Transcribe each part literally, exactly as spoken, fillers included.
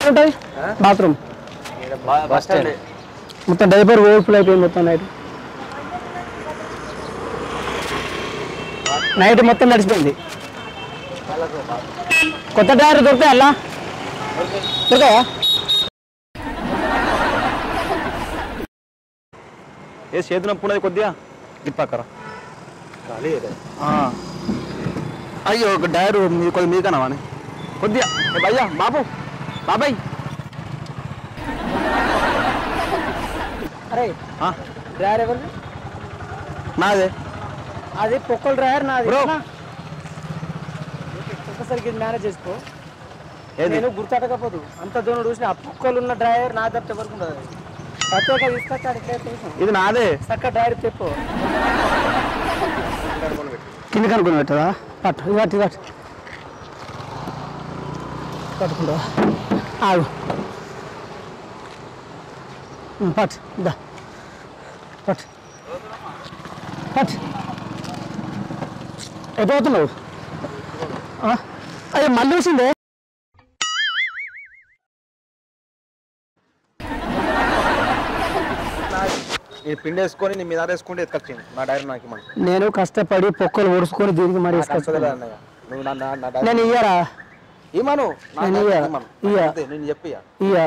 ఉంటుంది బాత్రూమ్ మొత్తం diaper overfull అయిపోయింది మొత్తం నైట్ నైట్ మొత్తం నడిచిపోయింది కొత్త టైర్ దొరుకుతాయి అలా దొరుకుతాయా ఏ చేతి నొప్పి ఉన్నది కొద్దిగా ఇప్పక్కరా అయ్యో ఒక టైరు మీ కొద్ది మీకనా అని కొద్దిగా భయ్యా బాబు బాబాయ్ అరే డ్రైవర్ ఎవరు నాదే అది పొక్కల డ్రైవర్ నాది ఒక్కసారికి మేనేజ్ చేసుకో నేను గుర్తడకపోదు అంత దూరం చూసిన ఆ పొక్కలు ఉన్న డ్రైవర్ నా తప్ప ఎవరికి ఉండదు ప్రత్యేక తీసుకొచ్చాడు ఇది నాదే చక్క డ్రైవర్ చెప్పు కింద కనుక్కొని పెట్టదా పట్టు పట్టు పట్టు పట్టుకుంటా ఆగు పట్టు దా పట్టు పట్టు ఎప్పుడవుతున్నావు అయ్యో మళ్ళీ వచ్చిందే పిండి వేసుకొని నీ మీద వేసుకుంటే ఎత్తుకొచ్చింది నా డైరీ నాకు ఇవ్వండి నేను కష్టపడి పొక్కలు ఓడుచుకొని దీనికి మరి నేను ఇయ్యరా ఇమ్మను నేను చెప్పి ఇయ్య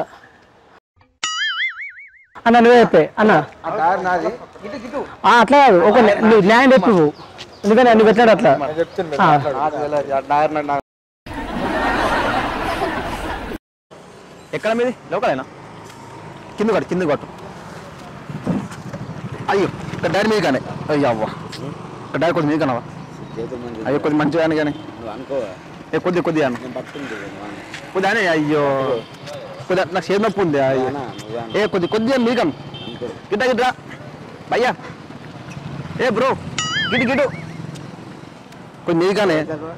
అన్న నువ్వే చెప్పే అన్న అట్లా కాదు ఒక నువ్వు ల్యాండ్ చెప్పు ఎందుకని నువ్వు పెట్టాడు అట్లా ఎక్కడ మీది లోకలేనా కింద కట్టు కింద కట్టు అయ్యో ఇక్కడ డైరీ మీద కానీ అయ్యో అవ్వ ఇక్కడ డైరీ కొద్ది మీద కనవా అయ్యో కొద్ది మంచిగా కానీ కానీ ఏ కొద్ది కొద్దిగా కొద్దిగా అని అయ్యో కొద్దిగా నాకు చేతి నొప్పి ఉంది ఏ కొద్ది కొద్దిగా మీకను గిట్ట గిట్ట భయ్యా ఏ బ్రో గిటు గిటు కొద్ది మీకానే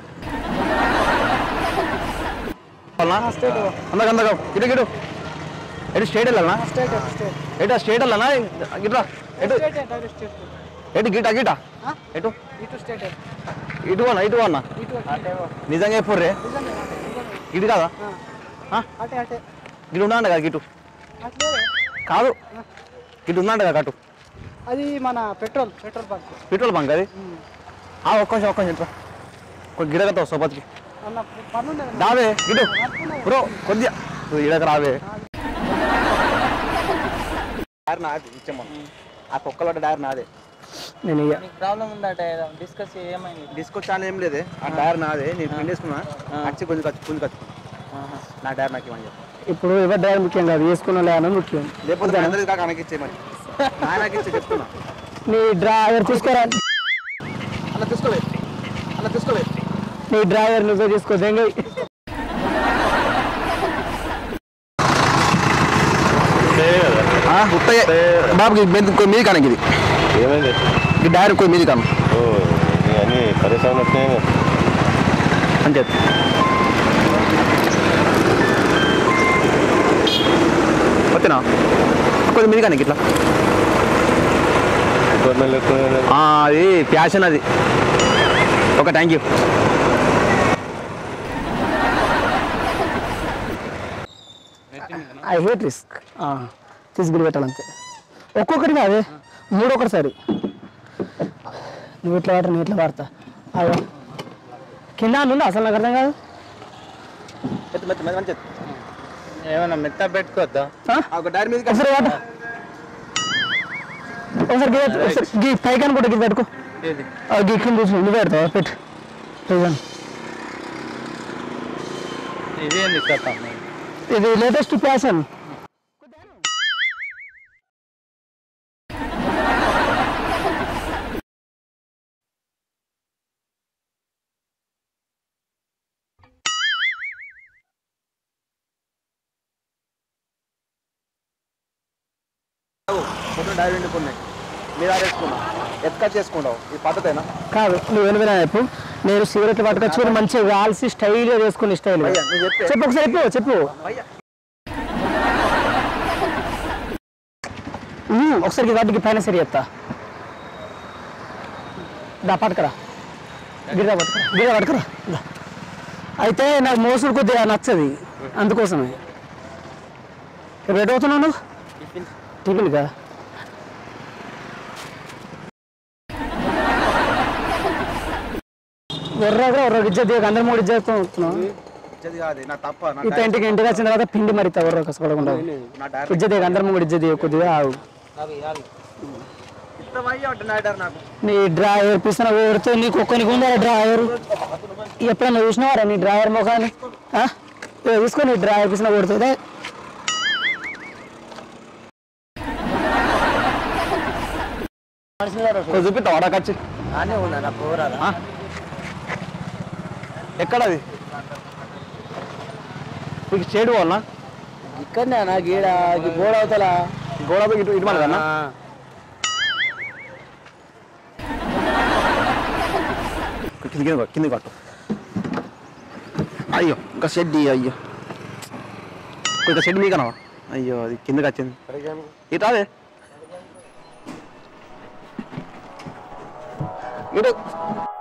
అందక అందక గిటు గిటు ఎటు స్టేట్ వెళ్ళాలనా ఎటు స్టేట్ వెళ్ళానా గిట్రా ఎటు ఎటు గిట గిట ఎటు ఇటు అన్న ఇటు అన్న నిజంగా ఎప్పుడు ఇటు కాదా గిటు ఉందంట కదా గిటు కాదు గిటు ఉందంట కదా కట్టు అది మన petrol petrol bunk petrol bunk అది ఒక్క నిమిషం ఒక్క నిమిషం కొంచెం గిడగతావు సోపతికి రావే గిటు బ్రో కొద్దిగా ఇడక రావే డైర్ నాది ఇచ్చామన్నా ఆ కుక్కల డైర్ నాదే నేను ప్రాబ్లం ఉందా టైర్ డిస్కస్ ఏమైంది డిస్కస్ చాలా ఏం లేదే ఆ డైర్ నాదే నేను పిండేసుకున్నా వచ్చి కొంచెం ఖర్చు కొంచెం ఖర్చు నా డైర్ నాకు ఇవ్వని చెప్పి ఇప్పుడు ఎవరి డ్రైవర్ ముఖ్యం కాదు వేసుకున్న లేదని ముఖ్యం లేకపోతే అందరికీ కాక నాకు ఇచ్చేయమని నాకు ఇచ్చే చెప్తున్నా నీ డ్రైవర్ తీసుకోరా అలా తీసుకోవే అలా తీసుకోవే నీ డ్రైవర్ నువ్వే తీసుకో దెంగ బాబుకి మీది కానికి ఇది ఏమైంది ఈ డైర్ కొద్ది మీది కాను అన్నీ పరేషాన్ వచ్చినాయి అని చెప్పి ఓకేనా కొద్ది మీది కానీ ఇట్లా అది ప్యాషన్ అది okay thank you I hate risk తీసుకుని పెట్టాలంతే ఒక్కొక్కటి కాదే మూడు ఒకటిసారి నువ్వు ఇట్లా వాడతా నువ్వు ఇట్లా వాడతా అదే కింద నుండి అసలు నాకు అర్థం కాదు ఏమన్నా మెత్త పెట్టుకోవద్దా డైరీ మీద ఒకసారి వాట ఒకసారి ఒకసారి గీ పైకి అనుకుంటా గీ పెట్టుకో గీ కింద చూసి నువ్వు పెడతావా పెట్టు పైగా ఇదేంది కథ ఇది లేటెస్ట్ ఫ్యాషన్ డైరీ నిండుకున్నాయి మీరు ఆరేసుకున్నా ఎత్తుక చేసుకుంటావు ఈ పద్ధతేనా కాదు నువ్వు ఎనిమిది చెప్పు నేను సిగరెట్లు పట్టుకొచ్చుకొని మంచిగా కాల్సి స్టైల్గా వేసుకుని స్టైల్ చెప్పు ఒకసారి చెప్పు చెప్పు ఒకసారి వాటికి పైన సరి చెప్తా దా పట్టుకరా గిరిదా పట్టుకరా గిరిదా పట్టుకరా అయితే నాకు మోసుడు కొద్దిగా నచ్చది అందుకోసమే ఎప్పుడు ఎటు అవుతున్నావు నువ్వు టిఫిన్గా ఎర్రగా ఎర్ర ఇజ్జత్ దిగ అందరి మూడు ఇజ్జత్ అవుతున్నావు ఇత ఇంటికి ఇంటికి వచ్చిన తర్వాత పిండి మరి ఎవరు కష్టపడకుండా ఇజ్జత్ దిగ అందరి మూడు ఇజ్జత్ దిగ కొద్దిగా ఆగు నీ డ్రాయర్ పిసిన ఊరితో నీకు ఒక్కనికి ఉందా డ్రాయర్ ఎప్పుడన్నా చూసినావారా నీ డ్రాయర్ ముఖాన్ని తీసుకో నీ డ్రాయర్ పిసిన ఊరితో చూపిస్తావు అడగచ్చి అనే ఉన్నా నా పోరాలా ఎక్కడది మీకు చేడు వాళ్ళ ఇక్కడనే నా గీడ గోడ అవుతలా గోడ ఇటు ఇటు మన కింది కింది కట్టు అయ్యో ఇంకా షెడ్ అయ్యో ఇంకా షెడ్ మీకనా అయ్యో అది కిందకి వచ్చింది ఇటు అదే ఇటు